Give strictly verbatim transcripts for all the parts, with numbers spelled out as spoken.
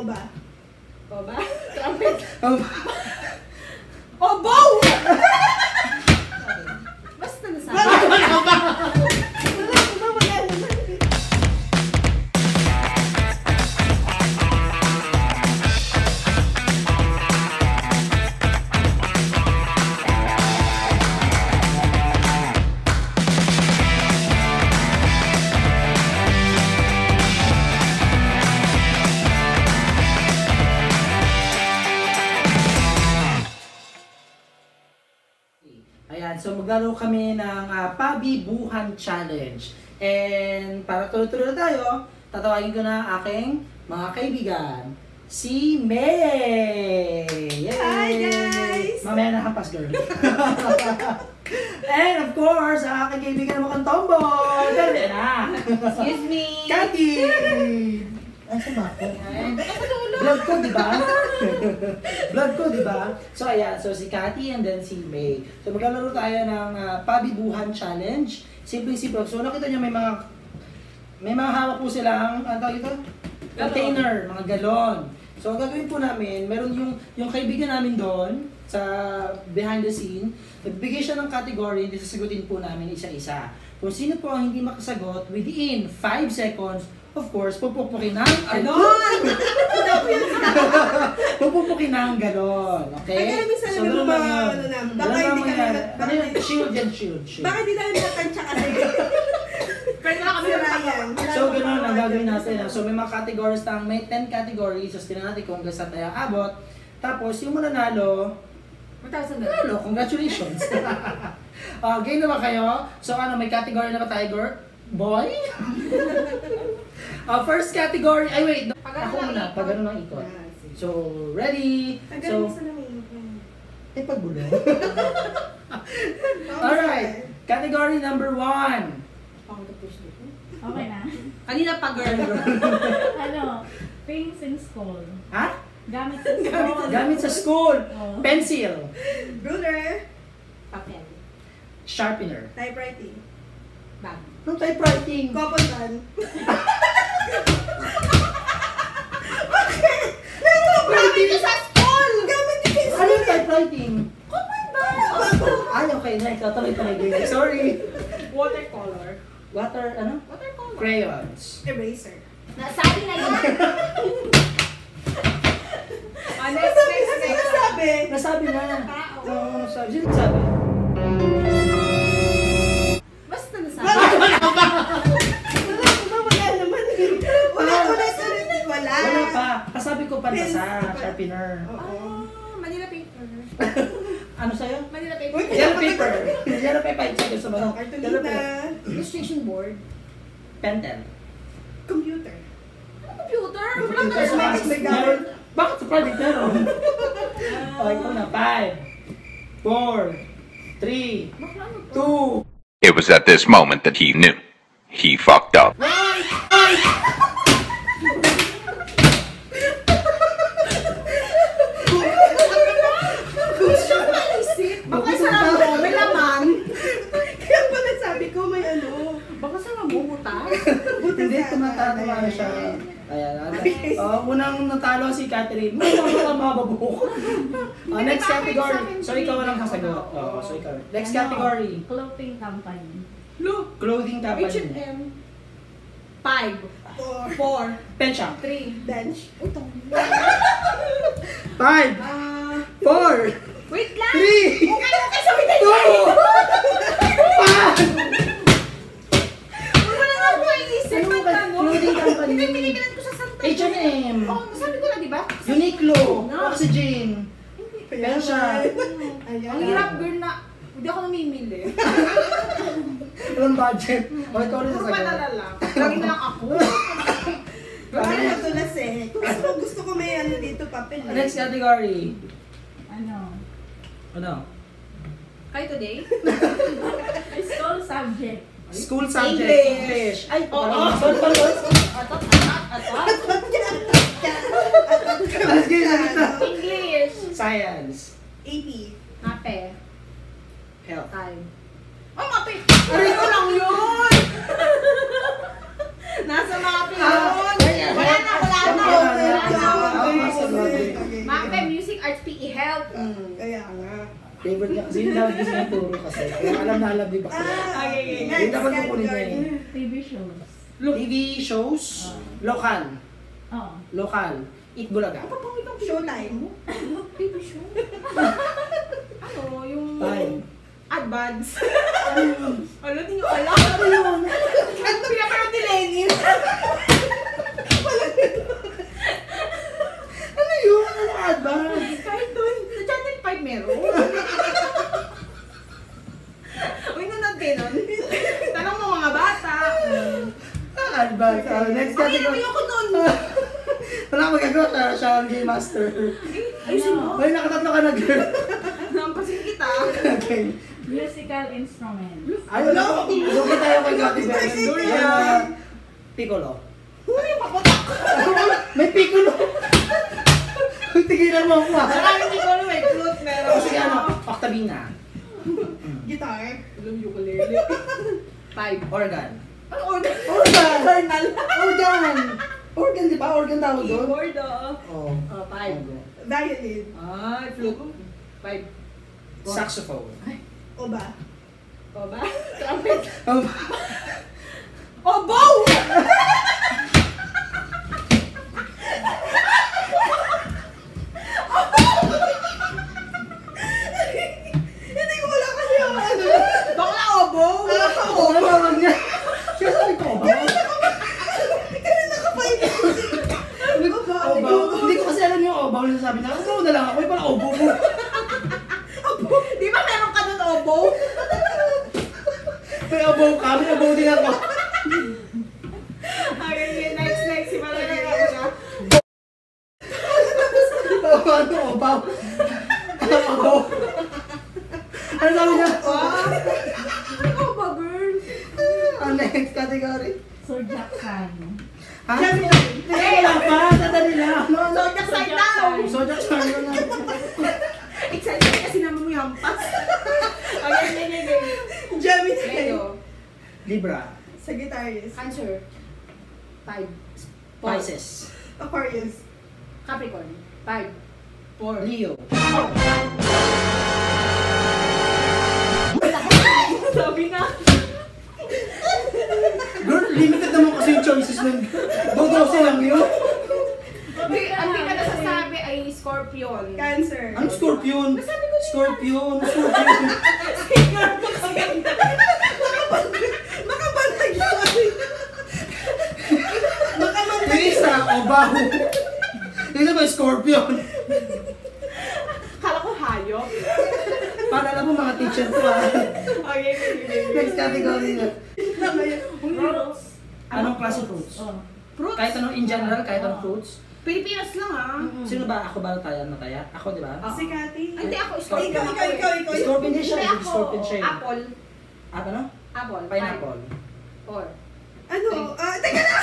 Oba. Oba? Trumpet? Oba. Obow! Basta nasabi. Wala ba? Wala ba? Wala naman. Ayan, so maglaro kami ng uh, Pabibuhan Challenge. And para tuloy-tuloy na tayo, tatawagin ko na aking mga kaibigan, si May! Yay! Hi guys! Mamaya na hampas, girl. And of course, ang aking kaibigan na mukhang tomboy! Dali na! Excuse me! Cathy! Ay, saan ako? Vlog ko, di ba? Vlog ko, di ba? So, ayan. So, si Cathy and then si May. So, maglalaro tayo ng uh, Pabibuhan Challenge. Simple-simple. So, nakita nyo may mga may mga hawak po silang, ano tawag ito? Container, mga galon. So, ang gagawin po namin, meron yung, yung kaibigan namin doon sa behind the scene. Nagbigay siya ng category, hindi sasagutin po namin isa-isa. Kung sino po ang hindi makasagot, within five seconds, of course, pupupukin ng ano? Pupupukin ng galon. Okay? Ay, kaya minsan So, naman ganun ba, lang yun. ano namin, Ganun baka lang hindi ka mangyari. naman- Ano yun? Shield yan, shield, shield. Bakit di namin natansya kasi? Pero na kami Sira yan. So, ganun ang gagawin natin. ah. So, may mga categories lang. May ten categories. So, tingnan natin kung hanggang saan tayo abot. Tapos, yung mananalo, one thousand dollars. mananalo, congratulations. uh, game na ba kayo? So, ano, may category na ba tayo, girl? Boy? uh, first category, ay wait, Pag ano ako lang muna, ikot. pag ano lang ikot. Ah, sige. So, ready? Tagal So, sa namin. eh, pagbulo. Alright, category number one. Okay na. Kanina pa, girl. Ano? Things in school. Ha? Gamit sa school. Gamit sa school. Oh. Pencil. Ruler. Papel. Sharpener. Typewriting. Bag. Anong typewriting? Cotton gun. Grabe ito sa school! Gamit din sa Ano yung typewriting? Common ba? Ay, okay. Next. Tuloy-tuloy. girl. Sorry. Watercolor. Water, ano? Watercolor. Crayons. Eraser. Nasabi na yan! Ah, next, next, Ano next. sabi? Nasabi na. Tao. Oo, nasabi. Sino nagsabi? Basta nasabi. Wala ba? Wala ba? Wala naman. Wala, wala sa wala. Wala pa. Kasabi ko pantasa, Pencil. sharpener. Oo. Ah, Manila paper. Ano sa'yo? Manila paper. Uy, Yellow paper. Yellow paper. five seconds sa mga. Yellow paper. Cartolina. Illustration board. Pentel. Computer. Ano computer? Walang Computer sa na. private meron. Bakit sa private meron? Okay, ikaw na. Five, four, three, Bakla ano to? two. It was at this moment that he knew. He fucked up. Gusto ko maisip. Baka sarap mo, may laman. Kaya pala sabi ko may ano. Baka sarap mo, butas. Hindi, tumatatawa na siya. Ayan. Uh, unang natalo si Catherine. May mga mababuk. Uh, next category. So, ikaw lang kasagot. Oo, so ikaw. Next Ano? category. Clothing company. Look. Clothing H and company. M. Five. Four. Four. Pen shop. Three. Bench. Ito. Five, Ah. four, Wait lang! three, Okay, okay, sabi na two, one. Wala na ako iisip. Ano ka? Ano? Clothing company. Hindi, pinipilan ko sa Santa. H and M. Oh, sabi ko na, di ba? Uniqlo. No. Oxygen. Pen shop. Ayan. Ang hirap, girl, na hindi ako namimili. Walang budget. O, ikaw rin Puro sasagot. padala lang. Lagi na lang ako. Baka ito na eh. Gusto, gusto ko may ano dito papel eh. Next category. Ano? Ano? Kayo today? School subject. School subject. English. English. Ay, Oo. oh, sorry, sorry, sorry. Atot, atot, atot. Let's get it. English. Science. A P. Mape. Health. Time. Oh, mape! Aray ko lang yun! Nasa mape yun! Wala na, wala na! Wala na! Ma'am, music, arts, P E, health. Mm, Kaya nga. Favorite niya kasi yung lagi niya turo kasi. Kaya alam na alam ni Bakla. Ah, Okay, okay. Yung next dapat kukunin niya category. eh. T V shows. T V shows, lokal. Oo. Lokal. Eat Bulaga. Showtime. T V show. Ano, yung... Time. Advance. Ano yun? Ano, di nyo alam. Ano yun? Ano, pinapanood ni Lenin. Ano yun? Ano advance? Kahit doon, sa Channel five meron. Uy, nanood kayo nun. Tanong mo mga bata. Ah, advance. Ah, next Ay, category. ayoko nun. Wala akong magagawa siya. Siya ang game master. Ayusin mo. Ay, nakatatlo ka na, girl. Nampasin kita. Okay. Musical instrument. Ay, wala ko. Doon tayo kay Gati Belen. Doon Ayun, yan. ah, Piccolo. Uy, paputok. May Piccolo. Tigilan mo ako ah. Maraming hindi ko alam, may flute meron. O sige, ano? Octavina. Guitar. Alam, ukulele. Five. Organ. Ano order? Organ! Journal. Organ! Organ, di ba? Organ tawag doon? Keyboard, ah. Oo. Oh, five. Violin. Ay, flute. Five. Saxophone. O ba? O ba? Trumpet. Oh, Oh, bow! Hindi ko wala kasi yung ano. Bakla, oh, bow! Oo, ano tawag niya? Kaya sabi ko, ba? Kaya nakapainit. Sabi ko, obaw. Hindi ko kasi alam yung obaw na sabi na. Ano na lang ako, yung pala obo mo. Di ba meron ka doon, oh, bow? May obaw ka, may obaw din ako. Okay, okay, next, next. Si Malala na ako na. Oo, ano, obaw? Ano, obaw? Ano sabi niya? Oh, ba, girl? Ang next category. Zodiac sign. Ha? Hey, wala pa, tatali lang. No, no. Zodiac sign daw! Zodiac sign na. Excited kasi naman mo yung hampas. Okay, okay, okay, okay. Gemini. Leo. Libra. Sagittarius. Cancer. Five. Pisces. Aquarius. Capricorn. Five. Four. Leo. Sabi na. Girl, limited naman kasi yung choices nun. Dodose lang yun. Hindi, ang di ka nasasabi ay Scorpion. Cancer. Ano Scorpion? Nasabi ko din Scorpion, Scorpion. Makabantay siya kasi. Makabantay Yung isa, obaw. Yung isa ba, Scorpion? Kala ko hayop. Paalala mo mga teacher ko ah. Okay, okay, okay. Next category na. Fruits. Anong klase fruits? Oh. Fruits? Kahit anong in general, kahit anong fruits. Pilipinas lang ah. Sino ba? Ako ba tayo na tayo? Ako, di ba? Si Cathy. Ay, hindi ako Ikaw, Scorpion. ikaw, ikaw, ikaw, ikaw. Scorpion din siya. Hindi Hindi ako. Scorpion siya. eh. Apple. Ah, ano? Apple. Pineapple. Five. Four. Ano? Ah, teka na!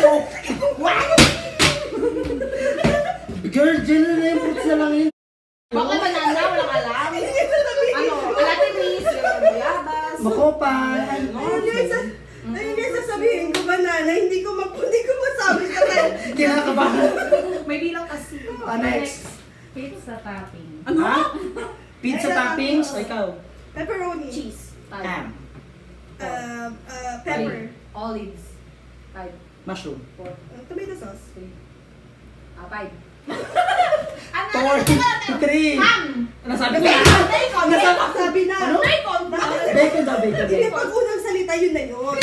Girl, general na yung fruits na lang yun. Baka banana, walang alam. Ano? Alatinis, yung bayabas. Makopan. Ayun yung sa- ayun yung sasabihin ko, banana, hindi ko ma- hindi ko masabi ka rin. Kinakabahan. May bilang kasi. Ah, next. Pizza topping. Ano? Ha? Pizza toppings? O ikaw? Pepperoni. Cheese. Five. Ham. Uh, uh, pepper. Olives. Five. Mushroom. Four. Uh, tomato sauce. Three. Ah, five. Ano? Four. Three. Ham! Ano sabi ko? Bacon! Bacon! Sabi na. Ano? Bacon! Bacon daw, bacon. Hindi, bacon. pag unang salita, yun na yun.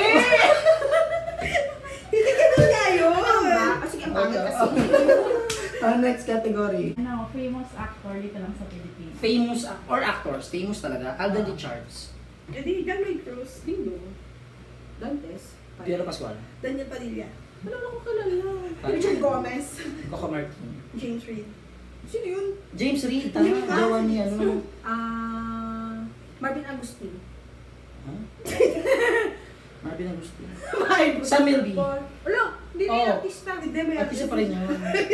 Hindi ganun nga yun. Ano ba? Ah, sige, ang pangit kasi. Ah, next category. Ano, famous actor dito lang sa Pilipinas. Famous ac- or actors. Famous talaga. Alden Richards. Hindi, John Wayne Cruz. Ding dong. Dantes. Five. Piero Pascual. Daniel Padilla. Wala lang ko kalala. Five. Richard Gomez. Coco Martin. James Reid. Sino yun? James Reid. Tama. Jawa niya. Ano? Ah... Marvin Agustin. Ha? Marvin Agustin. Five. Sam Milby. Four. Wala, hindi na Oo. yung artista. Hindi, may Artista pa rin yun.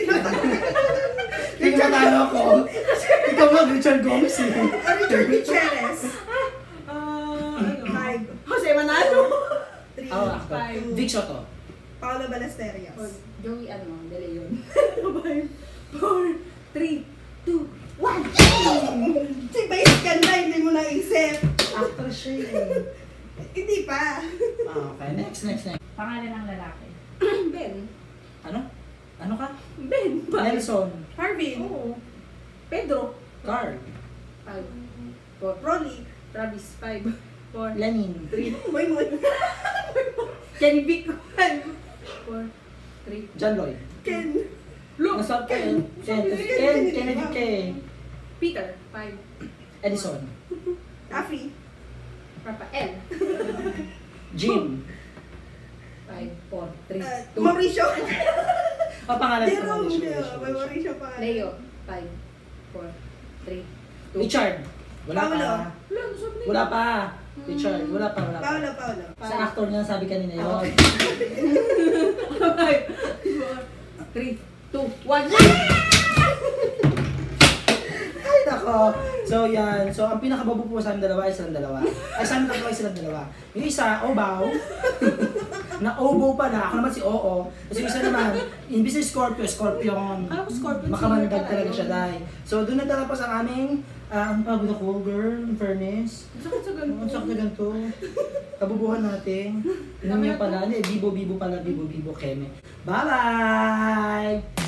Hindi mo talo ako. Ikaw mag Richard Gomez eh. Ah, Richard Gutierrez. Ah... ano? Five. Jose Manalo. Three. Oh, actor. Five. Vic Soto. Paolo Ballesteros. Joey ano, De Leon. Five. Four. Three. Ben. Nelson. Harvin. Oo. Pedro. Carl. Five. Four. Rolly. Travis. Five. Four. Lenin. Three. Moy Moy. Kenny Vic. Five. Four. Three. John Lloyd. Ken. Luke. Nasab Ken. Ken. Ken. Kennedy K. Peter. Five. Edison. Afi. Rafael. Jim. Five. Four. Three. Uh, Two. Mauricio. O pangalan ko. Jerome. Mauricio, May Mauricio, Mauricio. Mauricio pa. Leo. Five. Four. Three. Two. Richard. Wala Paolo. pa. Wala, nasabi na. Wala pa. Richard. Wala pa. Wala pa. Paolo, Paolo. Sa actor niya sabi kanina yun. Five. Four. Three. Two. One. Ay, nako. So, yan. So, ang pinakababo po sa amin dalawa ay silang dalawa. Ay, sa amin dalawa ay silang dalawa. Yung isa, Obaw. na Obo pala. Ako naman si Oo. Kasi yung isa naman, imbis na Scorpio, Scorpion. Alam ko Scorpion. Makamandag senior talaga pala siya, yun. Day. So, doon nagtatapos ang aming, ah, ang pagod ako, girl, in fairness. Ang sakit sa ganito. Ang sakit na ganito. Kabubuhan natin. Ano Tama niya na pala? Hindi, bibo-bibo pala, bibo-bibo, keme. Bye-bye!